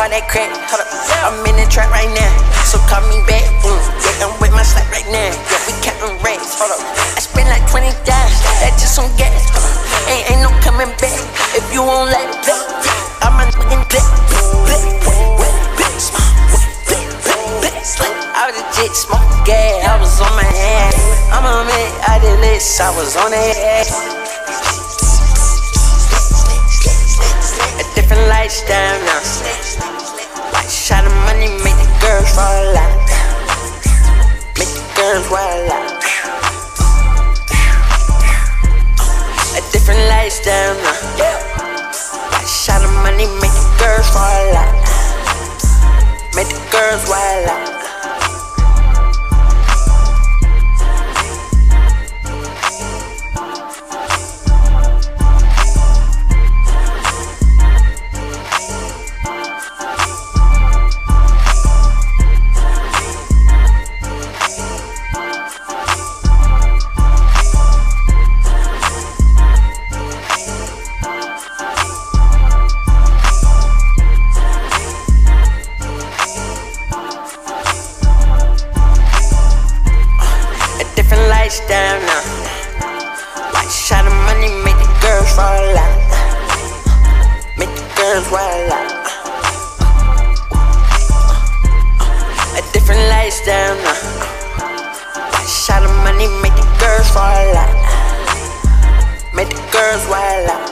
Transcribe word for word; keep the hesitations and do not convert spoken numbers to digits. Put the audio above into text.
about that crack. Hold up, I'm in the trap right now, so call me back. Mm, yeah, I'm with my slap right now. Yeah, we counting racks. Hold up, I spent like twenty thousand, that's just some gas. Hold up, ain't, ain't no coming back if you won't let it. I'm a fucking clip. I was legit smoking gas, I was on my ass. I'm a man, I did this, I was on that ass. A different lifestyle now. Like shot of money, make the girls fall out. Make the girls wild out. A different lifestyle now. Like shot of money, make the girls fall out. Make the girls wild out. Lifestyle now. Like shot of money, make the girls fall out. Make the girls wild out. A different lifestyle now. Like shot of money, make the girls fall out. Make the girls wild out.